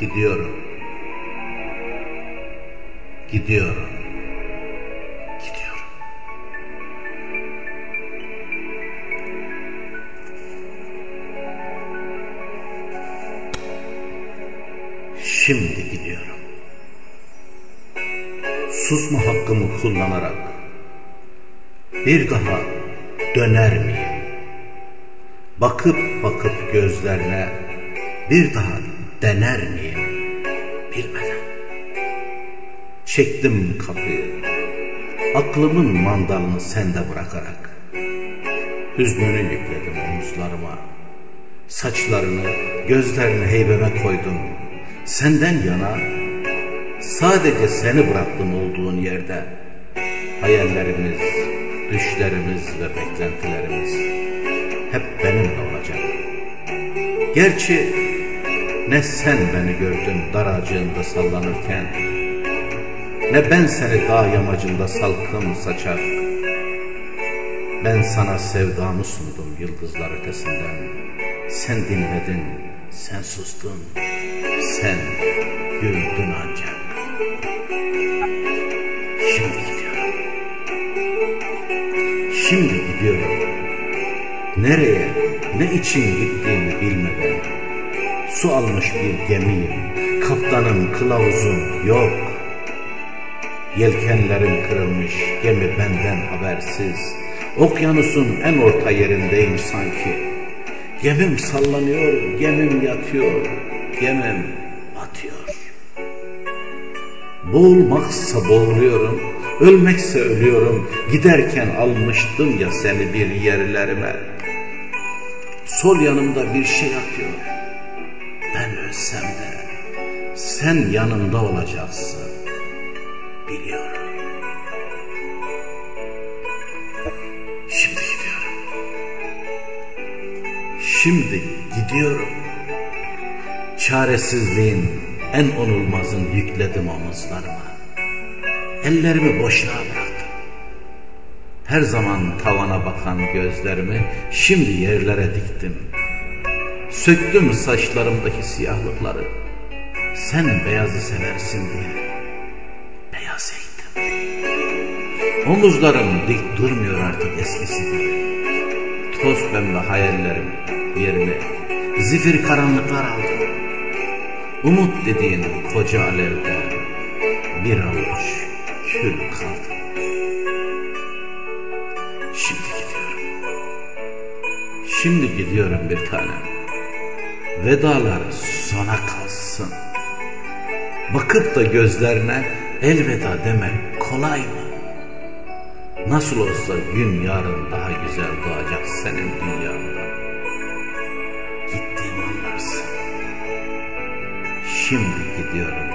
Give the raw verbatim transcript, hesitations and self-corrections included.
Gidiyorum. Gidiyorum. Gidiyorum. Şimdi gidiyorum. Susma hakkımı kullanarak bir daha döner miyim? Bakıp bakıp gözlerine bir daha dener miyim? Bilmeden çektim kapıyı, aklımın mandalını sende bırakarak. Hüznünü yükledim omuzlarıma, saçlarını, gözlerini heybeme koydum. Senden yana sadece seni bıraktım olduğun yerde. Hayallerimiz, düşlerimiz ve beklentilerimiz hep benimle olacak. Gerçi ne sen beni gördün daracığında sallanırken, ne ben seni dağ yamacında salkım saçar. Ben sana sevdamı sundum yıldızlar ötesinden. Sen dinledin, sen sustun, sen güldün ancak. Şimdi gidiyorum. Şimdi gidiyorum. Nereye, ne için gittiğimi bilmeden. Su almış bir gemiyim, kaptanım, kılavuzum yok. Yelkenlerim kırılmış, gemi benden habersiz. Okyanusun en orta yerindeyim sanki. Gemim sallanıyor, gemim yatıyor, gemim batıyor. Boğulmaksa boğuluyorum, ölmekse ölüyorum. Giderken almıştım ya seni bir yerlerime. Sol yanımda bir şey atıyor. Ben ölsem de sen yanımda olacaksın, biliyorum. Şimdi gidiyorum. Şimdi gidiyorum. Çaresizliğin en onulmazını yükledim omuzlarıma. Ellerimi boşluğa bıraktım. Her zaman tavana bakan gözlerimi şimdi yerlere diktim. Söktüm saçlarımdaki siyahlıkları. Sen beyazı seversin diye beyaz ektim. Omuzlarım dik durmuyor artık eskisi gibi. Toz pembe hayallerim yerini zifir karanlıklar aldı. Umut dediğin koca alevde bir avuç kül kaldı. Şimdi gidiyorum. Şimdi gidiyorum bir tanem. Vedalar sona kalsın. Bakıp da gözlerine elveda demek kolay mı? Nasıl olsa gün yarın daha güzel doğacak senin dünyanda. Gittiğimi anlarsın. Şimdi gidiyorum.